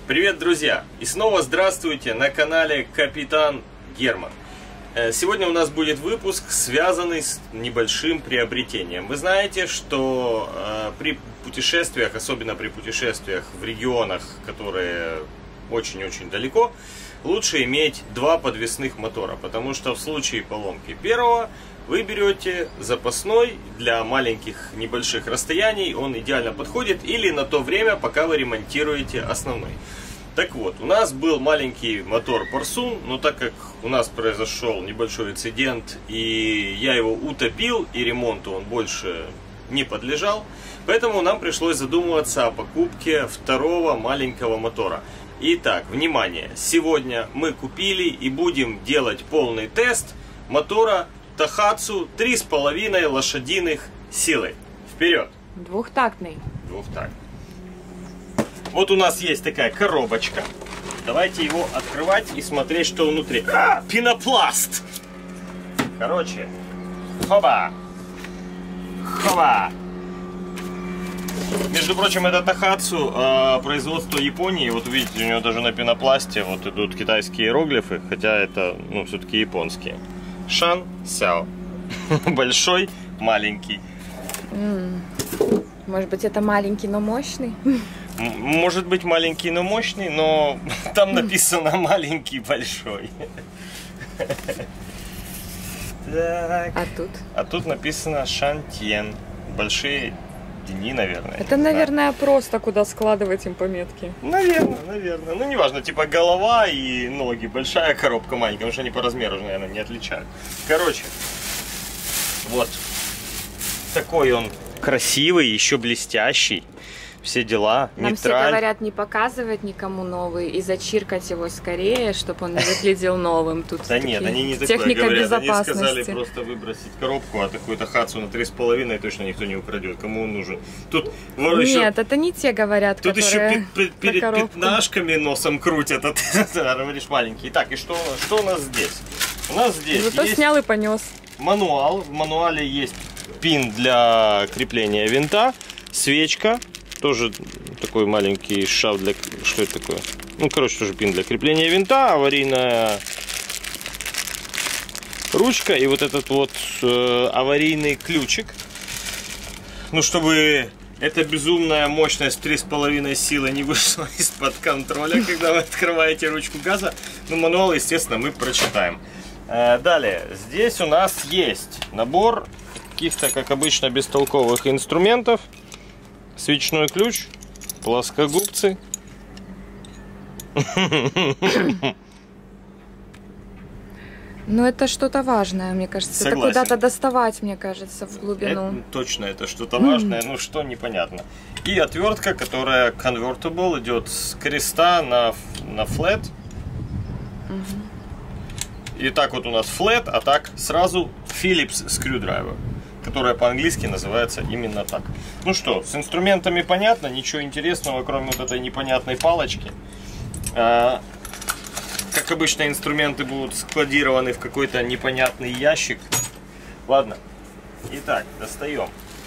Привет, друзья! И снова здравствуйте на канале Капитан Герман. Сегодня у нас будет выпуск, связанный с небольшим приобретением. Вы знаете, что при путешествиях, особенно при путешествиях в регионах, которые очень-очень далеко, лучше иметь два подвесных мотора, потому что в случае поломки первого вы берете запасной для маленьких небольших расстояний, он идеально подходит, или на то время, пока вы ремонтируете основной. Так вот, у нас был маленький мотор Парсун, но так как у нас произошел небольшой инцидент, и я его утопил, и ремонту он больше не подлежал, поэтому нам пришлось задумываться о покупке второго маленького мотора. Итак, внимание, сегодня мы купили и будем делать полный тест мотора Tohatsu 3,5 лошадиных силы. Вперед! Двухтактный. Двухтактный. Вот у нас есть такая коробочка. Давайте его открывать и смотреть, что внутри. Пенопласт! Короче, хоба! Хоба! Между прочим, это Tohatsu, производство Японии. Вот видите, у него даже на пенопласте вот идут китайские иероглифы, хотя это, ну, все-таки японские. Шан Сяо. Большой, маленький. Может быть, это маленький, но мощный? Может быть, маленький, но мощный, но там написано маленький, большой. Так. А тут? А тут написано Шантьен. Большие дни, наверное. Это, наверное, просто куда складывать им пометки. Наверное. Ну, неважно, типа голова и ноги. Большая коробка, маленькая, потому что они по размеру, наверное, не отличают. Короче, вот. Такой он красивый, еще блестящий. Все дела. Нам все говорят не показывать никому новый и зачиркать его скорее, чтобы он не выглядел новым. Тут да нет, они не такое техника говорят. безопасности. Они сказали просто выбросить коробку, а такой Tohatsu на 3,5 точно никто не украдет. Кому он нужен? Тут нет, еще, это не те говорят, тут которые еще перед пятнашками носом крутят, а ты говоришь маленький. Так, и что у нас здесь? У нас здесь зато есть снял и понес. мануал. В мануале есть пин для крепления винта, свечка. Тоже такой маленький шав для... Что это такое? Ну, короче, тоже пин для крепления винта, аварийная ручка и вот этот вот аварийный ключик. Ну, чтобы эта безумная мощность 3,5 силы не вышла из-под контроля, когда вы открываете ручку газа. Ну, мануал, естественно, мы прочитаем. Далее, здесь у нас есть набор каких-то, как обычно, бестолковых инструментов. Свечной ключ, плоскогубцы. Ну, это что-то важное, мне кажется. Согласен. Это куда-то доставать, мне кажется, в глубину. Это, точно, это что-то важное, ну что, непонятно. И отвертка, которая convertible, идет с креста на flat. И так вот у нас flat, а так сразу Phillips screwdriver, которая по-английски называется именно так. Ну что, с инструментами понятно, ничего интересного, кроме вот этой непонятной палочки. Как обычно, инструменты будут складированы в какой-то непонятный ящик. Ладно. Итак, достаем.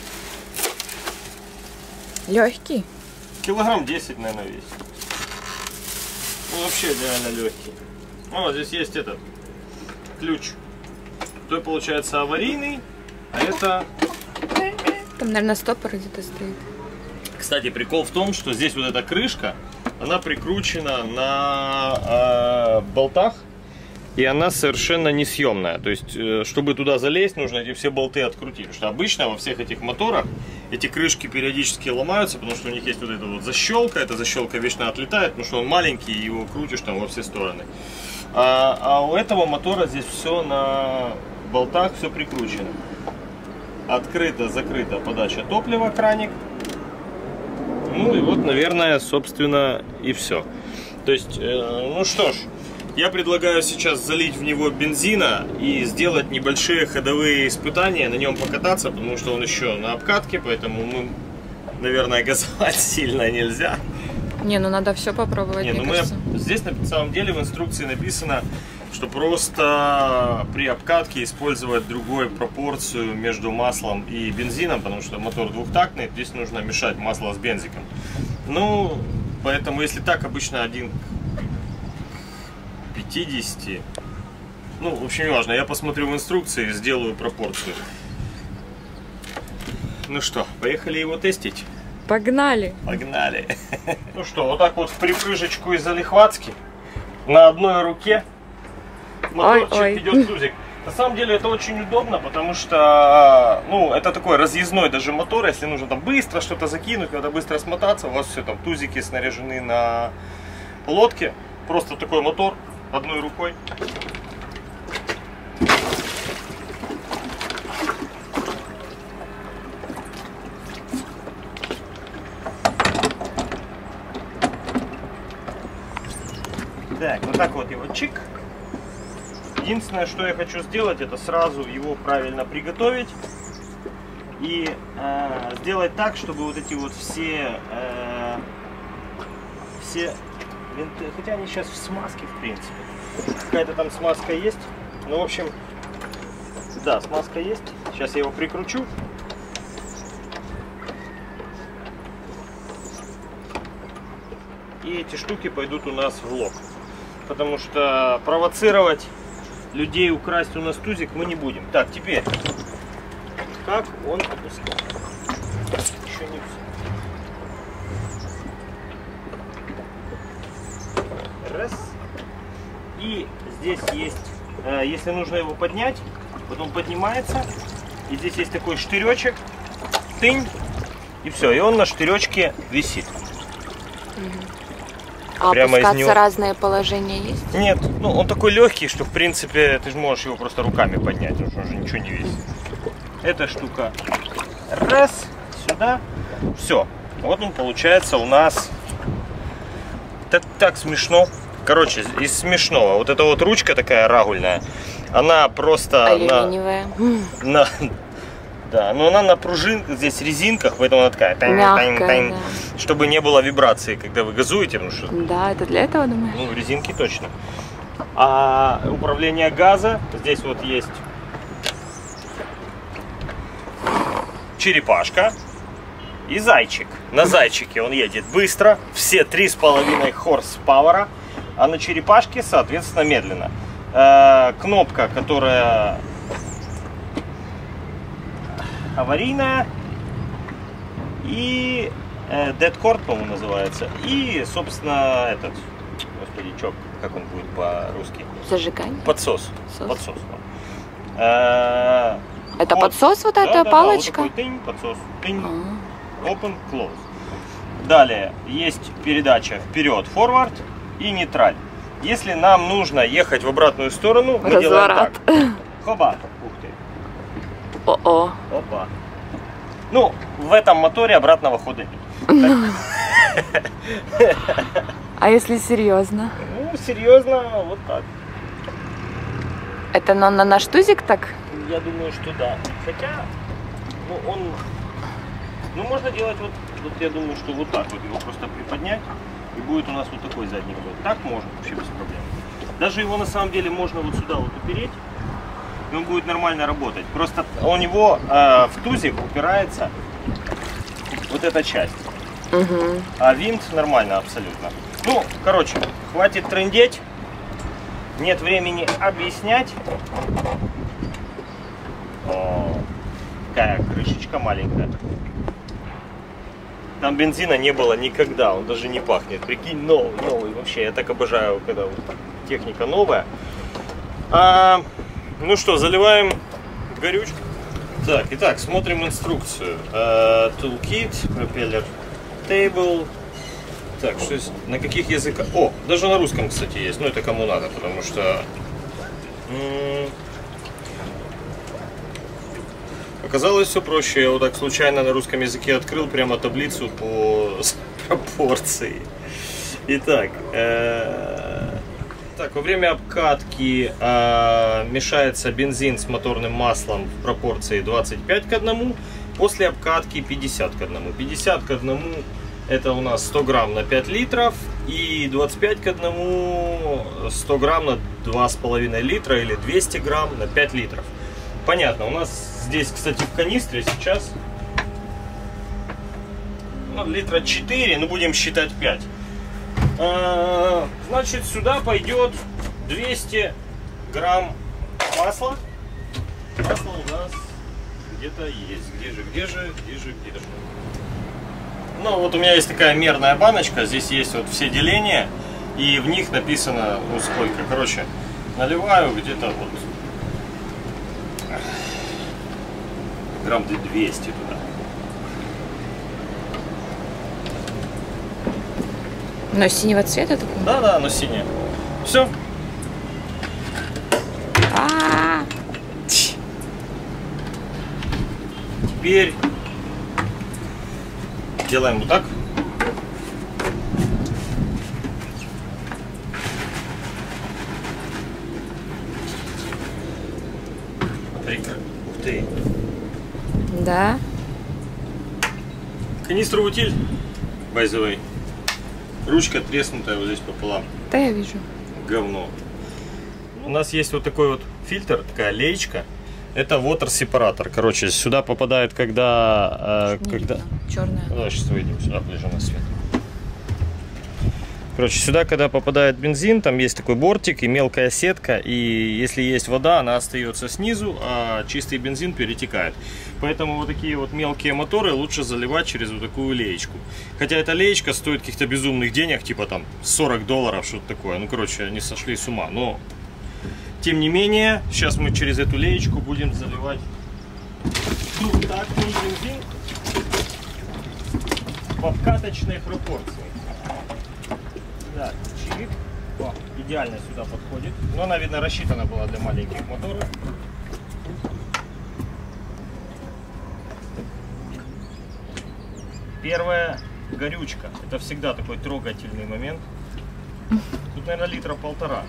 Легкий? Килограмм 10, наверное, весит. Ну, вообще реально легкий. Ну, вот здесь есть этот ключ. То получается аварийный, а это... Там, наверное, стопор где-то стоит. Кстати, прикол в том, что здесь вот эта крышка, она прикручена на болтах, и она совершенно несъемная. То есть, чтобы туда залезть, нужно эти все болты открутить. Потому что обычно во всех этих моторах эти крышки периодически ломаются, потому что у них есть вот эта вот защелка. Эта защелка вечно отлетает, потому что он маленький, и его крутишь там во все стороны. А у этого мотора здесь все на болтах, все прикручено. Открыта-закрыта подача топлива, краник. Ну и вот, наверное, собственно, и все. То есть, ну что ж, я предлагаю сейчас залить в него бензина и сделать небольшие ходовые испытания, на нем покататься, потому что он еще на обкатке, поэтому мы, наверное, газовать сильно нельзя. Не, ну надо все попробовать, не, мне ну кажется. Здесь на самом деле в инструкции написано, что просто при обкатке использовать другую пропорцию между маслом и бензином, потому что мотор двухтактный, здесь нужно мешать масло с бензиком. Ну, Поэтому, если так, обычно 1 к 50. Ну, в общем, не важно. Я посмотрю в инструкции и сделаю пропорцию. Ну что, поехали его тестить? Погнали! Погнали! Ну что, вот так вот в припрыжечку из залихватски. На одной руке моторчик идет тузик. На самом деле это очень удобно, потому что, ну, это такой разъездной даже мотор. Если нужно там быстро что-то закинуть, надо быстро смотаться. У вас все там тузики снаряжены на лодке. Просто такой мотор одной рукой. Так, вот так вот его чик. Единственное, что я хочу сделать, это сразу его правильно приготовить и сделать так, чтобы вот эти вот все винты, хотя они сейчас в смазке, в принципе, какая-то там смазка есть. Ну, в общем, да, смазка есть. Сейчас я его прикручу. И эти штуки пойдут у нас в лог. Потому что провоцировать людей украсть у нас тузик мы не будем. Так, теперь, как он опускает? Еще не все. Раз. И здесь есть, если нужно его поднять, потом поднимается. И здесь есть такой штыречек. Тынь. И все. И он на штыречке висит. А прямо опускаться из него разные положения есть? Нет, ну он такой легкий, что в принципе ты же можешь его просто руками поднять, он же ничего не весит. Эта штука раз, сюда, все. Вот он получается у нас так смешно. Короче, из смешного. Вот эта вот ручка такая рагульная, она просто алюминиевая. Да, но она на пружинках, здесь резинках, поэтому она такая, мягкая, да. Чтобы не было вибрации, когда вы газуете, потому что... Да, это для этого, думаешь? Ну, резинки точно. А управление газа, здесь вот есть черепашка и зайчик. На зайчике он едет быстро, все 3,5 хорс-пауэра, а на черепашке, соответственно, медленно. Кнопка, которая... аварийная и Dead Cord, по-моему, называется. И, собственно, этот, господи, как он будет по-русски? Зажигание? Подсос. Подсос. Это вот, подсос, вот эта палочка? Вот такой тынь, подсос. Тынь, open, close. Далее есть передача вперед, forward и нейтраль. Если нам нужно ехать в обратную сторону, мы делаем так. Хоба. Ух ты. О-о. Опа. Ну, в этом моторе обратного хода нет. А если серьезно? Ну, серьезно, вот так. Это на наш тузик так? Я думаю, что да. Хотя, ну, он... Ну, можно делать вот, я думаю, что вот так вот. Его просто приподнять, и будет у нас вот такой задний ход. Так можно, вообще без проблем. Даже его, на самом деле, можно вот сюда вот упереть. И он будет нормально работать. Просто у него в тузик упирается вот эта часть. А винт нормально абсолютно. Ну, короче, хватит трындеть. Нет времени объяснять. О, какая крышечка маленькая. Там бензина не было никогда, он даже не пахнет. Прикинь, новый. Вообще, я так обожаю, когда вот техника новая. Ну что, заливаем горючку. Так, итак, смотрим инструкцию. Toolkit, пропеллер, table. Так, что есть, на каких языках? О, даже на русском, кстати, есть. Ну, это кому надо, потому что... Оказалось все проще. Я вот так случайно на русском языке открыл прямо таблицу по пропорции. Итак, во время обкатки мешается бензин с моторным маслом в пропорции 25 к 1. После обкатки 50 к 1. 50 к 1 это у нас 100 грамм на 5 литров. И 25 к 1 100 грамм на 2,5 литра или 200 грамм на 5 литров. Понятно, у нас здесь, кстати, в канистре сейчас литра 4, но будем считать 5. Значит, сюда пойдет 200 грамм масла. Масло у нас где-то есть. Где же? Ну, вот у меня есть такая мерная баночка. Здесь есть вот все деления. И в них написано, ну, сколько. Короче, наливаю где-то вот грамм 200 туда. Но синего цвета такого? Да, оно синее. Все. Теперь делаем вот так. Ух ты. Да. Канистру утиль, by the way. Ручка треснутая вот здесь пополам. Да, я вижу. Говно. У нас есть вот такой вот фильтр, такая леечка. Это water сепаратор. Короче, сюда попадает, когда... Черная. Давай сейчас выйдем сюда, ближе на свет. Короче, сюда, когда попадает бензин, там есть такой бортик и мелкая сетка. И если есть вода, она остается снизу, а чистый бензин перетекает. Поэтому вот такие вот мелкие моторы лучше заливать через вот такую леечку. Хотя эта леечка стоит каких-то безумных денег, типа там $40, что-то такое. Ну, короче, они сошли с ума. Но, тем не менее, сейчас мы через эту леечку будем заливать двухтактный бензин в обкаточной пропорции. Да, чик. О, идеально сюда подходит. Но она, видно, рассчитана была для маленьких моторов. Первая горючка. Это всегда такой трогательный момент. Тут, наверное, литра 1,5.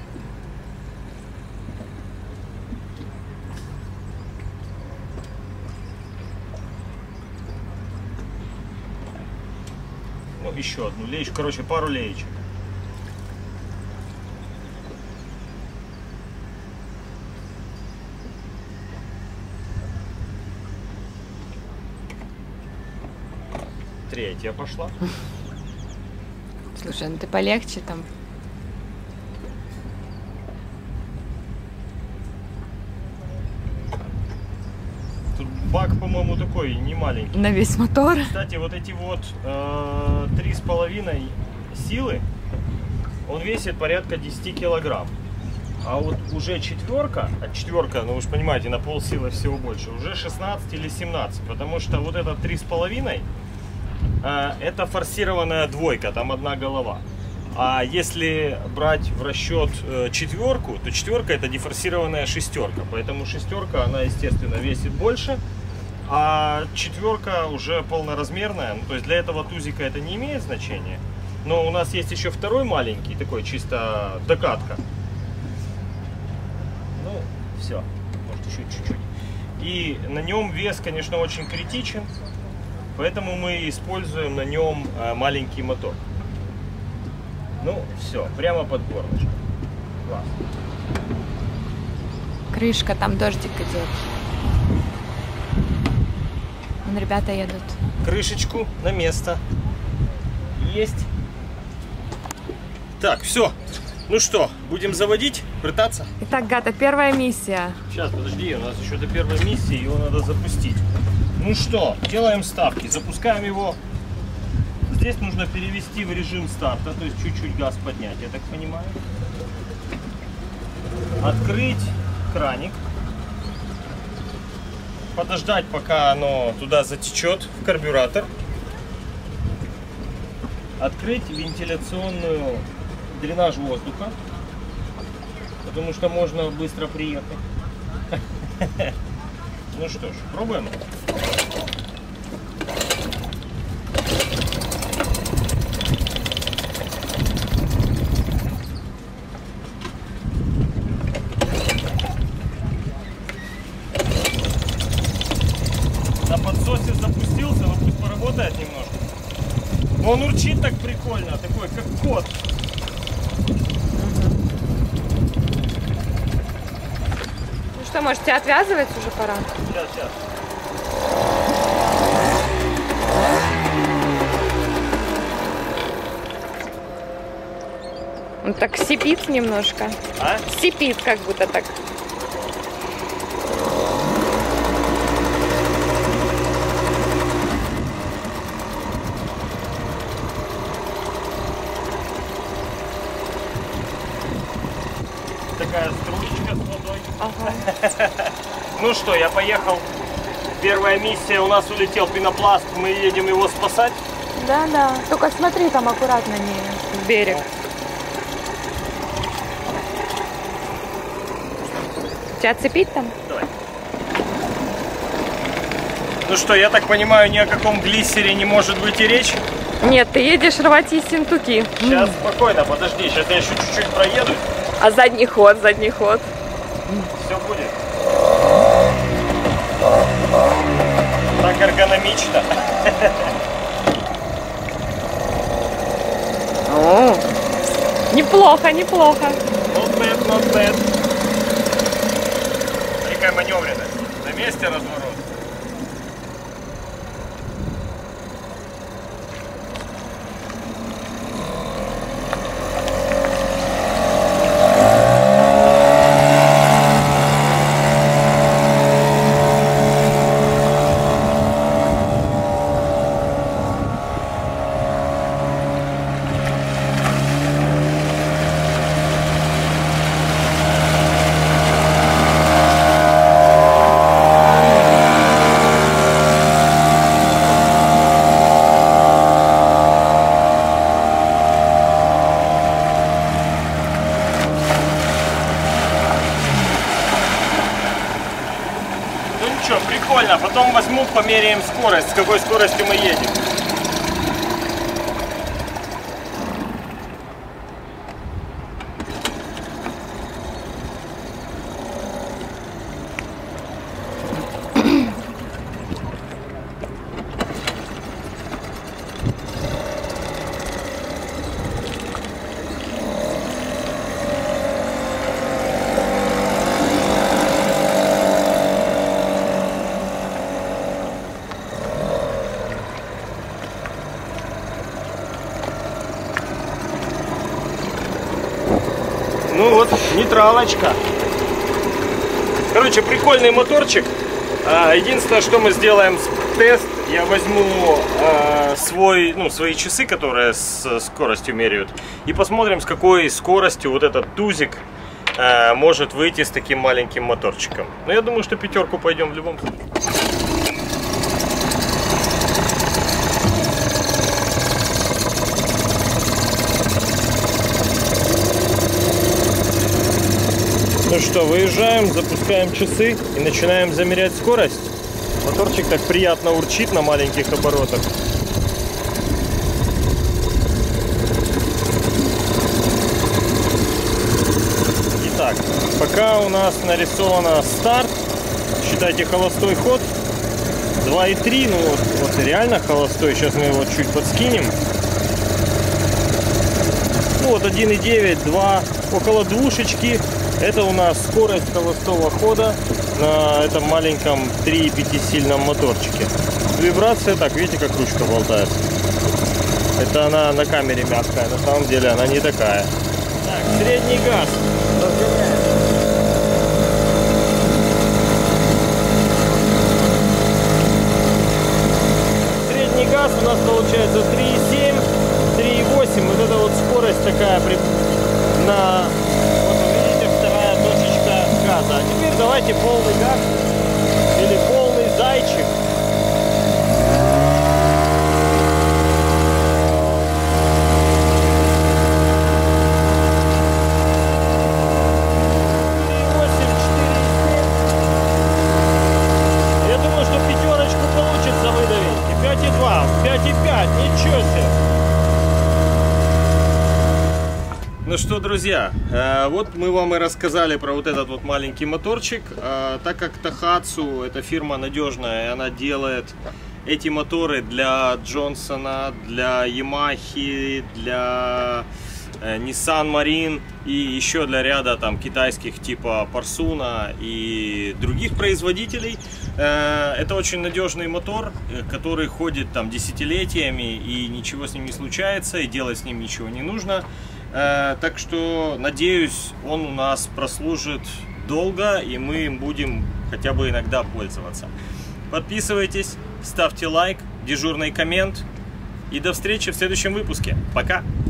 Ну, еще одну леечку. Короче, пару леечек. Третья пошла. Слушай, ну ты полегче там. Тут бак, по-моему, такой не маленький. На весь мотор. Кстати, вот эти вот 3,5 силы, он весит порядка 10 килограмм. А вот уже четверка, ну вы же понимаете, на полсилы всего больше, уже 16 или 17. Потому что вот это 3,5, это форсированная двойка, там одна голова. А если брать в расчет четверку, то четверка это дефорсированная шестерка. Поэтому шестерка, она, естественно, весит больше. А четверка уже полноразмерная. Ну, то есть для этого тузика это не имеет значения. Но у нас есть еще второй маленький, такой чисто докатка. Ну, все. Может, еще чуть-чуть. И на нем вес, конечно, очень критичен. Поэтому мы используем на нем маленький мотор. Ну, все, прямо под горлышко. Класс. Крышка, там дождик идет. Вон ребята едут. Крышечку на место. Есть. Так, все. Ну что, будем заводить, пытаться? Итак, Гата, первая миссия. Сейчас, подожди, у нас еще до первой миссии, его надо запустить. Ну что, делаем ставки, запускаем его. Здесь нужно перевести в режим старта, то есть чуть-чуть газ поднять, я так понимаю. Открыть краник. Подождать, пока оно туда затечет, в карбюратор. Открыть вентиляционную дренаж воздуха, потому что можно быстро приехать. Ну что ж, пробуем. На подсосе запустился, но пусть поработает немножко. Но он урчит так прикольно, такой как кот. Ну что, можете отвязывать уже пора? Сейчас. Он так сипит немножко. А? Сипит как будто так. Такая струечка с водой. Ага. Ну что, я поехал. Первая миссия, у нас улетел пенопласт, мы едем его спасать. Да. Только смотри, там аккуратно не в берег. Тебя цепить там? Давай. Ну что, я так понимаю, ни о каком глиссере не может быть и речь. Нет, ты едешь рвать Ессентуки. Сейчас спокойно, подожди, сейчас я еще чуть-чуть проеду. А задний ход, задний ход. Все будет. Так эргономично. О, неплохо, неплохо. Not bad, not bad. Какая маневренность. На месте разворот. Что, прикольно, потом возьму, померяем скорость, с какой скоростью мы едем. Ну вот, нейтралочка. Короче, прикольный моторчик. Единственное, что мы сделаем тест, я возьму свои часы, которые с скоростью меряют, и посмотрим, с какой скоростью вот этот тузик может выйти с таким маленьким моторчиком. Но я думаю, что пятерку пойдем в любом случае. Ну что, выезжаем, запускаем часы и начинаем замерять скорость. Моторчик так приятно урчит на маленьких оборотах. Итак, пока у нас нарисовано старт, считайте холостой ход 2,3, ну вот реально холостой, сейчас мы его чуть подскинем. Ну вот 1,9, 2, около двушечки. Это у нас скорость холостого хода на этом маленьком 3,5-сильном моторчике. Вибрация, так, видите, как ручка болтается. Это она на камере мягкая, на самом деле она не такая. Так, средний газ. Средний газ у нас получается 3,7, 3,8. Вот это вот скорость такая на... А теперь давайте полный газ или полный зайчик. Я думаю, что пятерочку получится выдавить. И 5,2, 5,5, ничего себе. Ну что, друзья, вот мы вам и рассказали про вот этот вот маленький моторчик. Так как Tohatsu, эта фирма надежная, она делает эти моторы для Джонсона, для Yamaha, для Nissan Marine и еще для ряда там китайских типа Parsun и других производителей. Это очень надежный мотор, который ходит там десятилетиями и ничего с ним не случается, и делать с ним ничего не нужно. Так что, надеюсь, он у нас прослужит долго, и мы им будем хотя бы иногда пользоваться. Подписывайтесь, ставьте лайк, дежурный коммент. И до встречи в следующем выпуске. Пока!